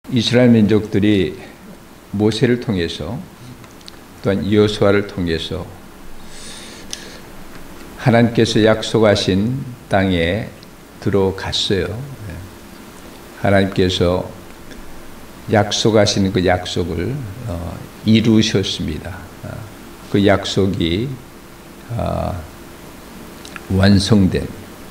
이스라엘 민족들이 모세를 통해서 또한 여호수아를 통해서 하나님께서 약속하신 땅에 들어갔어요. 하나님께서 약속하신 그 약속을 이루셨습니다. 그 약속이 완성된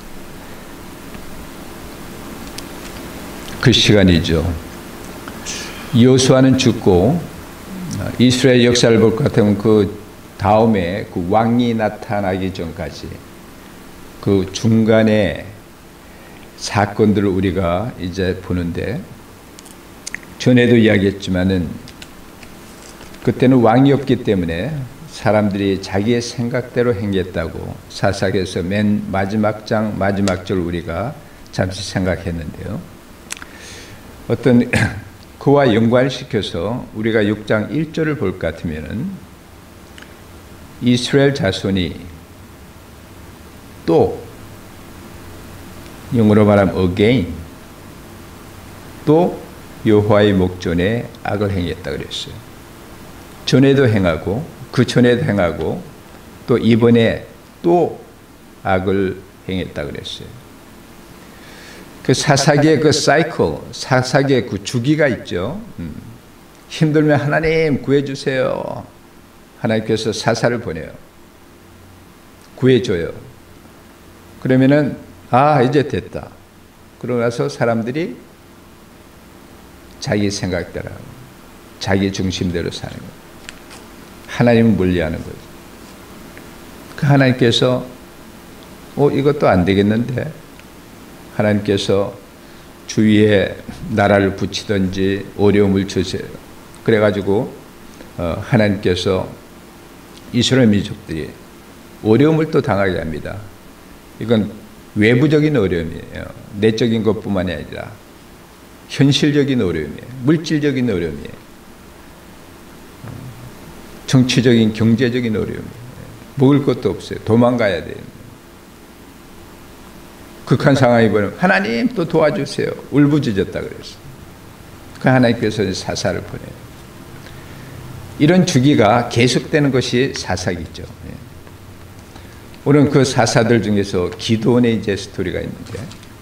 그 시간이죠. 여호수아는 죽고 이스라엘 역사를 볼 것 같으면 그 다음에 그 왕이 나타나기 전까지 그 중간에 사건들을 우리가 이제 보는데, 전에도 이야기했지만은 그때는 왕이 없기 때문에 사람들이 자기의 생각대로 행했다고 사사기에서 맨 마지막 장 마지막 절 우리가 잠시 생각했는데요. 어떤 그와 연관시켜서 우리가 6장 1절을 볼 것 같으면은 이스라엘 자손이 또, 영어로 말하면 again, 또 여호와의 목전에 악을 행했다 그랬어요. 전에도 행하고 그 전에도 행하고 또 이번에 또 악을 행했다 그랬어요. 그 사사기의 그 사이클, 사사기의 그 주기가 있죠. 힘들면 하나님 구해주세요. 하나님께서 사사를 보내요. 구해줘요. 그러면은 이제 됐다. 그러고 나서 사람들이 자기 생각대로 하고 자기 중심대로 사는 거예요. 하나님은 멀리하는 거죠. 그 하나님께서 이것도 안 되겠는데, 하나님께서 주위에 나라를 붙이든지 어려움을 주세요. 그래가지고 하나님께서 이스라엘 민족들이 어려움을 또 당하게 합니다. 이건 외부적인 어려움이에요. 내적인 것뿐만이 아니라 현실적인 어려움이에요. 물질적인 어려움이에요. 정치적인, 경제적인 어려움이에요. 먹을 것도 없어요. 도망가야 돼요. 극한 상황이 보면 하나님 또 도와주세요. 울부짖었다 그랬어요. 그 하나님께서 사사를 보내요. 이런 주기가 계속되는 것이 사사기죠. 오늘 그 사사들 중에서 기드온의 이제 스토리가 있는데,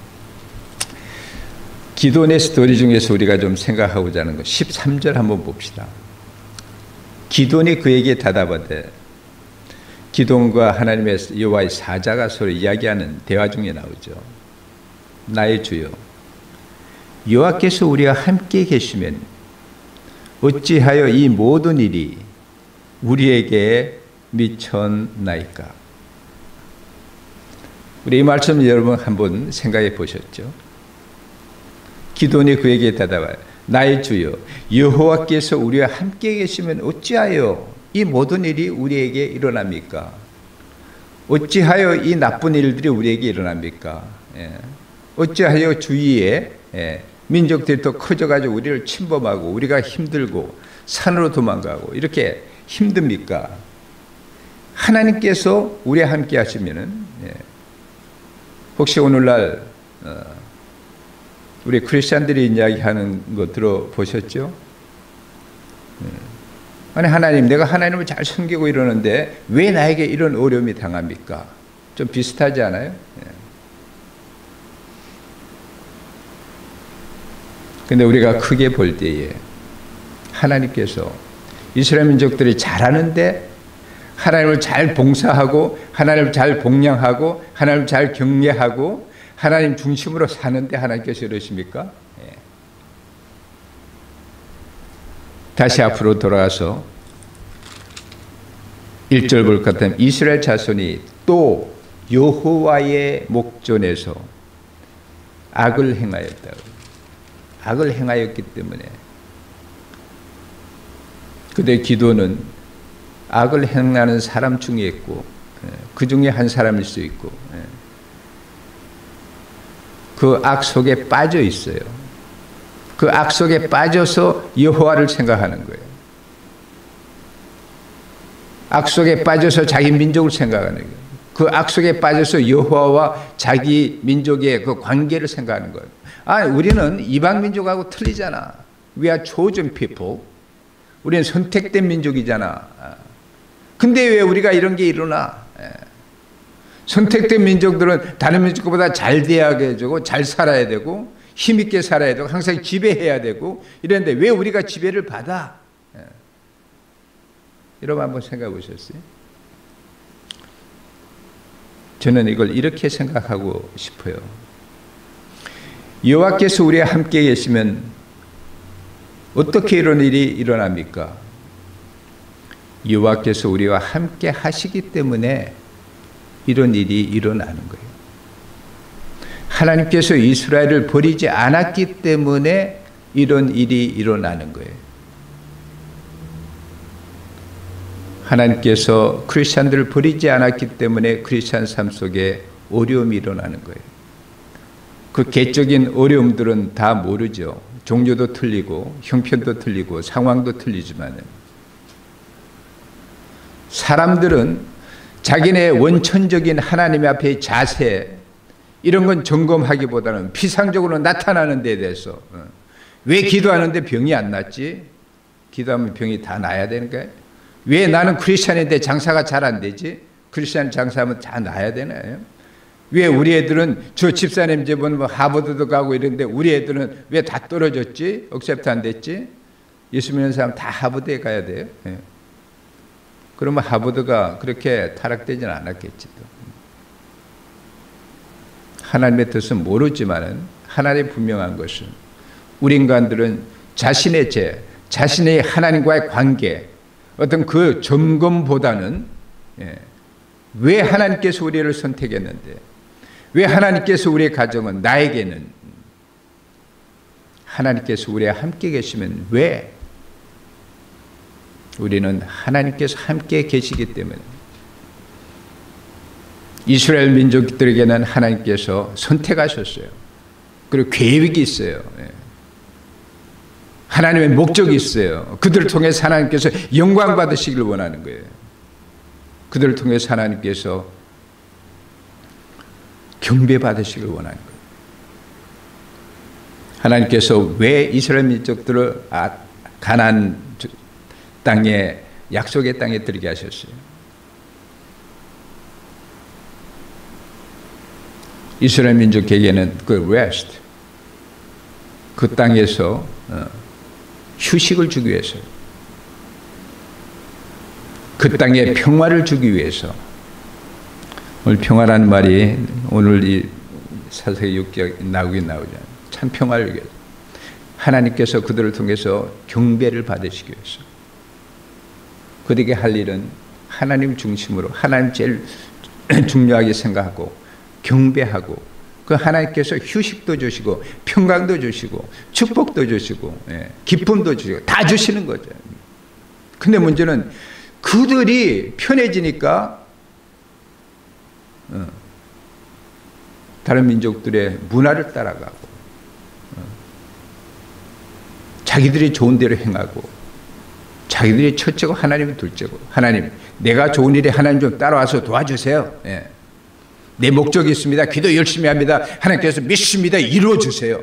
기드온의 스토리 중에서 우리가 좀 생각하고자 하는 것 13절 한번 봅시다. 기드온이 그에게 대답하되, 기드온과 하나님의 여호와의 사자가 서로 이야기하는 대화 중에 나오죠. 나의 주여, 여호와께서 우리와 함께 계시면 어찌하여 이 모든 일이 우리에게 미쳤나이까? 우리 이 말씀 여러분 한번 생각해 보셨죠? 기드온이 그에게 대답하여, 나의 주여, 여호와께서 우리와 함께 계시면 어찌하여 이 모든 일이 우리에게 일어납니까? 어찌하여 이 나쁜 일들이 우리에게 일어납니까? 어찌하여 주위에 민족들이 더 커져가지고 우리를 침범하고 우리가 힘들고 산으로 도망가고 이렇게 힘듭니까? 하나님께서 우리와 함께 하시면은, 혹시 오늘날 우리 크리스찬들이 이야기하는 거 들어보셨죠? 아니, 하나님, 내가 하나님을 잘 섬기고 이러는데 왜 나에게 이런 어려움이 당합니까? 좀 비슷하지 않아요? 근데 우리가 크게 볼 때에 하나님께서 이스라엘 민족들이 잘하는데 하나님을 잘 봉사하고 하나님을 잘 복양하고 하나님을 잘 경외하고 하나님 중심으로 사는데 하나님께서 이러십니까? 다시 앞으로 돌아가서 1절 볼 것 같으면 이스라엘 자손이 또 여호와의 목전에서 악을 행하였다. 악을 행하였기 때문에, 그때 기도는 악을 행하는 사람 중에 있고 그 중에 한 사람일 수 있고 그 악 속에 빠져 있어요. 그 악 속에 빠져서 여호와를 생각하는 거예요. 악 속에 빠져서 자기 민족을 생각하는 거예요. 그 악 속에 빠져서 여호와와 자기 민족의 그 관계를 생각하는 거예요. 우리는 이방 민족하고 틀리잖아. We are chosen people. 우리는 선택된 민족이잖아. 근데 왜 우리가 이런 게 일어나? 선택된 민족들은 다른 민족보다 잘 돼야 되고 잘 살아야 되고 힘있게 살아야 되고 항상 지배해야 되고 이랬는데 왜 우리가 지배를 받아? 여러분 한번 생각해 보셨어요? 저는 이걸 이렇게 생각하고 싶어요. 여호와께서 우리와 함께 계시면 어떻게 이런 일이 일어납니까? 여호와께서 우리와 함께 하시기 때문에 이런 일이 일어나는 거예요. 하나님께서 이스라엘을 버리지 않았기 때문에 이런 일이 일어나는 거예요. 하나님께서 크리스찬들을 버리지 않았기 때문에 크리스찬 삶 속에 어려움이 일어나는 거예요. 그 개적인 어려움들은 다 모르죠. 종교도 틀리고 형편도 틀리고 상황도 틀리지만 사람들은 자기네 원천적인 하나님 앞의 자세 이런 건 점검하기보다는 피상적으로 나타나는 데에 대해서 왜 기도하는데 병이 안 낫지? 기도하면 병이 다 나야 되는 거예요? 왜 나는 크리스찬인데 장사가 잘 안 되지? 크리스찬 장사하면 다 나야 되나요? 왜 우리 애들은 저 집사님 집은 뭐 하버드도 가고 이런데 우리 애들은 왜 다 떨어졌지? 억셉트 안 됐지? 예수 믿는 사람 다 하버드에 가야 돼요? 예. 그러면 하버드가 그렇게 타락되지는 않았겠지. 하나님의 뜻은 모르지만은 하나님의 분명한 것은 우리 인간들은 자신의 죄, 자신의 하나님과의 관계 어떤 그 점검보다는 왜 하나님께서 우리를 선택했는데 왜 하나님께서 우리의 가정은 나에게는 하나님께서 우리와 함께 계시면 왜 우리는 하나님께서 함께 계시기 때문에 이스라엘 민족들에게는 하나님께서 선택하셨어요. 그리고 계획이 있어요. 하나님의 목적이 있어요. 그들을 통해서 하나님께서 영광 받으시길 원하는 거예요. 그들을 통해서 하나님께서 경배 받으시길 원하는 거예요. 하나님께서 왜 이스라엘 민족들을 가나안 땅에 약속의 땅에 들게 하셨어요? 이스라엘 민족에게는 그 rest, 그 땅에서 휴식을 주기 위해서, 그 땅에 평화를 주기 위해서. 오늘 평화라는 말이 오늘 이 사사기 6장 나오긴 나오잖아요. 참 평화를 위해서. 하나님께서 그들을 통해서 경배를 받으시기 위해서. 그들에게 할 일은 하나님 중심으로 하나님 제일 중요하게 생각하고 경배하고 그 하나님께서 휴식도 주시고 평강도 주시고 축복도 주시고 기쁨도 주시고 다 주시는 거죠. 근데 문제는 그들이 편해지니까 다른 민족들의 문화를 따라가고 자기들이 좋은 대로 행하고 자기들이 첫째고 하나님이 둘째고 하나님 내가 좋은 일에 하나님 좀 따라와서 도와주세요. 내 목적이 있습니다. 기도 열심히 합니다. 하나님께서 믿습니다. 이루어주세요.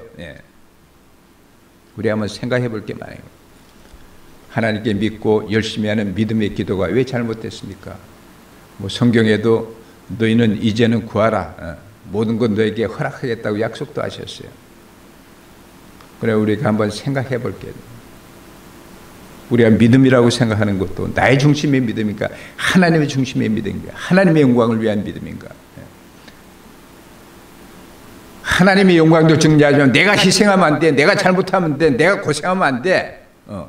우리 한번 생각해 볼 게 많아요. 하나님께 믿고 열심히 하는 믿음의 기도가 왜 잘못됐습니까? 뭐 성경에도 너희는 이제는 구하라. 모든 것 너에게 허락하겠다고 약속도 하셨어요. 그래 우리가 한번 생각해 볼게요. 우리가 믿음이라고 생각하는 것도 나의 중심의 믿음인가? 하나님의 중심의 믿음인가? 하나님의 영광을 위한 믿음인가? 하나님의 영광도 증리하지만 내가 희생하면 안 돼. 내가 잘못하면 돼. 내가 고생하면 안 돼.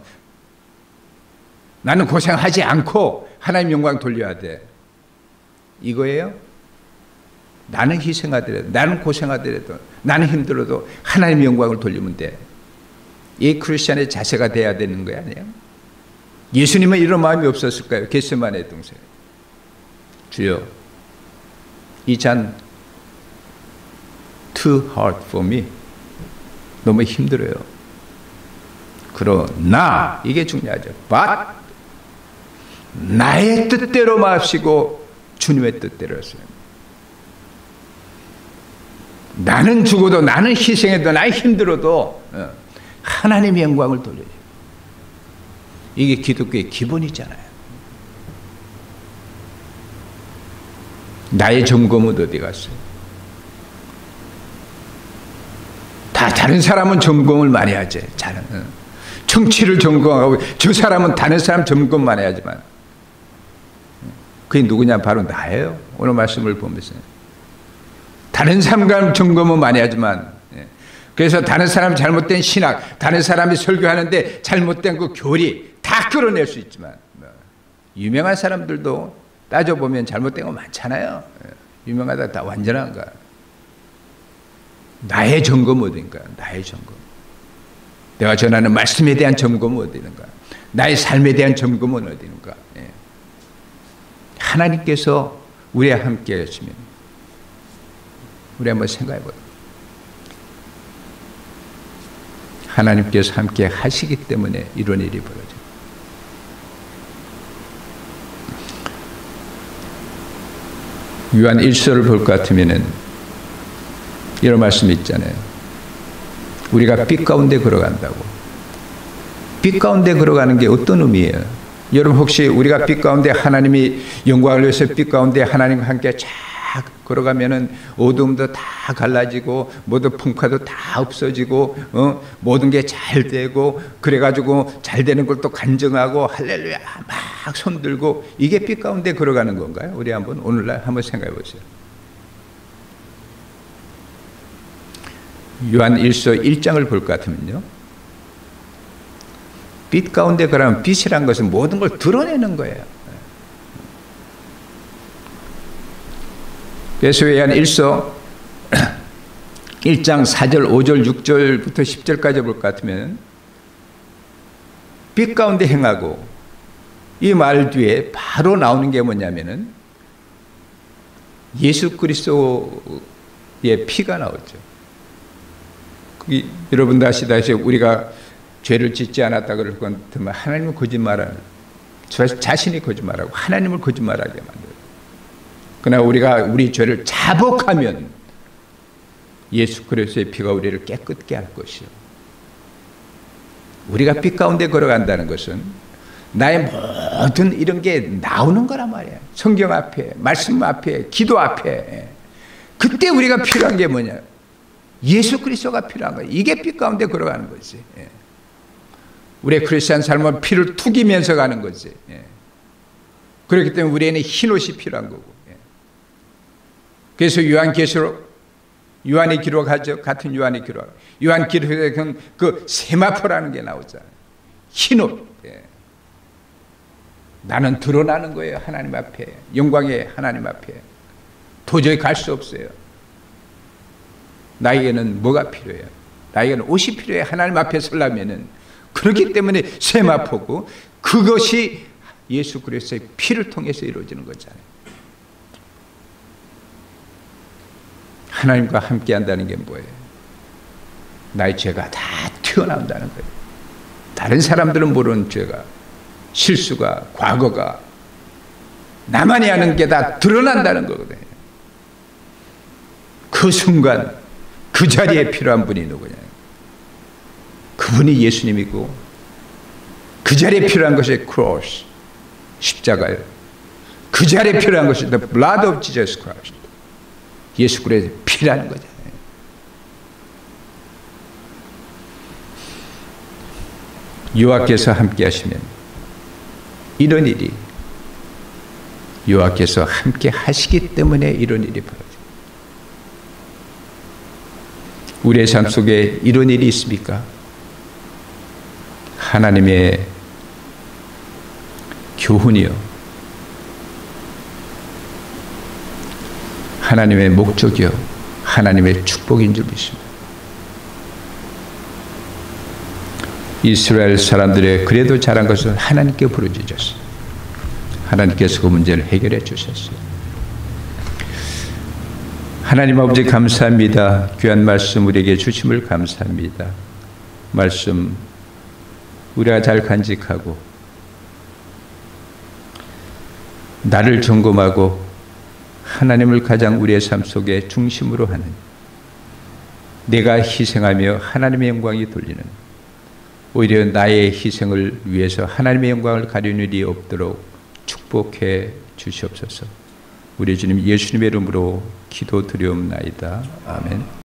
나는 고생하지 않고 하나님 영광 돌려야 돼. 이거예요? 나는 희생하더라도 나는 고생하더라도 나는 힘들어도 하나님 영광을 돌리면 돼. 이 크리스찬의 자세가 돼야 되는 거 아니에요? 예수님은 이런 마음이 없었을까요? 겟세마네 동생 주여 이 잔 too hard for me 너무 힘들어요. 그러나 이게 중요하죠. But 나의 뜻대로 마시고 주님의 뜻대로 했어요. 나는 죽어도 나는 희생해도 나는 힘들어도 하나님의 영광을 돌려요. 이게 기독교의 기본이잖아요. 나의 점검은 어디 갔어요? 다른 사람은 점검을 많이 하지. 정치를 점검하고 저 사람은 다른 사람 점검만 해야지만 그게 누구냐? 바로 나예요. 오늘 말씀을 보면서 다른 사람 점검은 많이 하지만 그래서 다른 사람 잘못된 신학, 다른 사람이 설교하는데 잘못된 그 교리 다 끌어낼 수 있지만 유명한 사람들도 따져보면 잘못된 거 많잖아요. 유명하다 다 완전한가? 나의 점검은 어딘가? 나의 점검. 내가 전하는 말씀에 대한 점검은 어디는가? 나의 삶에 대한 점검은 어디는가? 하나님께서 우리와 함께 하시면 우리 한번 생각해 보자. 하나님께서 함께 하시기 때문에 이런 일이 벌어져요. 요한 1서를 볼 것 같으면 이런 말씀이 있잖아요. 우리가 빛 가운데 걸어간다고. 빛 가운데 걸어가는 게 어떤 의미예요? 여러분 혹시 우리가 빛 가운데 하나님이 영광을 위해서 빛 가운데 하나님과 함께 쫙 걸어가면은 어둠도 다 갈라지고 모든 풍파도 다 없어지고 모든 게 잘 되고 그래가지고 잘 되는 걸 또 간증하고 할렐루야 막 손들고 이게 빛 가운데 걸어가는 건가요? 우리 한번 오늘날 한번 생각해 보세요. 요한 1서 1장을 볼 것 같으면요. 빛 가운데 걸어가면 빛이란 것은 모든 걸 드러내는 거예요. 그래서 요한 1서 1장 4절, 5절, 6절부터 10절까지 볼 것 같으면 빛 가운데 행하고 이 말 뒤에 바로 나오는 게 뭐냐면은 예수 그리스도의 피가 나오죠. 여러분도 아시다시피 우리가 죄를 짓지 않았다 그럴 건 하나님은 거짓말하는 자신이 거짓말하고 하나님을 거짓말하게 만들어요. 그러나 우리가 우리 죄를 자복하면 예수 그리스도의 피가 우리를 깨끗게 할 것이요. 우리가 빛 가운데 걸어간다는 것은 나의 모든 이런 게 나오는 거란 말이에요. 성경 앞에, 말씀 앞에, 기도 앞에. 그때 우리가 필요한 게 뭐냐? 예수 그리스도가 필요한 거예요. 이게 빛 가운데 걸어가는 거지. 우리의 크리스찬 삶은 피를 튀기면서 가는 거지. 그렇기 때문에 우리에는 흰옷이 필요한 거고. 그래서 요한계시록, 요한의 기록하죠. 같은 요한의 기록. 요한 기록에 그 세마포라는 게 나오잖아요. 흰옷. 나는 드러나는 거예요. 하나님 앞에. 영광의 하나님 앞에. 도저히 갈 수 없어요. 나에게는 뭐가 필요해요? 나에게는 옷이 필요해. 하나님 앞에 서려면은. 그렇기 때문에 세마포고 그것이 예수 그리스도의 피를 통해서 이루어지는 거잖아요. 하나님과 함께 한다는 게 뭐예요? 나의 죄가 다 튀어나온다는 거예요. 다른 사람들은 모르는 죄가, 실수가, 과거가 나만이 아는 게 다 드러난다는 거거든요. 그 순간 그 자리에 필요한 분이 누구냐? 그분이 예수님이고 그 자리에 필요한 것이 크로스, 십자가예요. 그 자리에 필요한 것이 the blood of Jesus Christ. 예수 그리스도의 피라는 거잖아요. 여호와께서 함께 하시면 이런 일이 여호와께서 함께 하시기 때문에 이런 일이 벌어져요. 우리의 삶 속에 이런 일이 있습니까? 하나님의 교훈이요, 하나님의 목적이요, 하나님의 축복인 줄 믿습니다. 이스라엘 사람들의 그래도 잘한 것은 하나님께 부르짖었어요. 하나님께서 그 문제를 해결해 주셨어요. 하나님 아버지 감사합니다. 귀한 말씀 우리에게 주심을 감사합니다. 말씀 우리가 잘 간직하고 나를 점검하고 하나님을 가장 우리의 삶 속에 중심으로 하는, 내가 희생하며 하나님의 영광이 돌리는 오히려 나의 희생을 위해서 하나님의 영광을 가리는 일이 없도록 축복해 주시옵소서. 우리 주님 예수님의 이름으로 기도드리옵나이다. 아멘.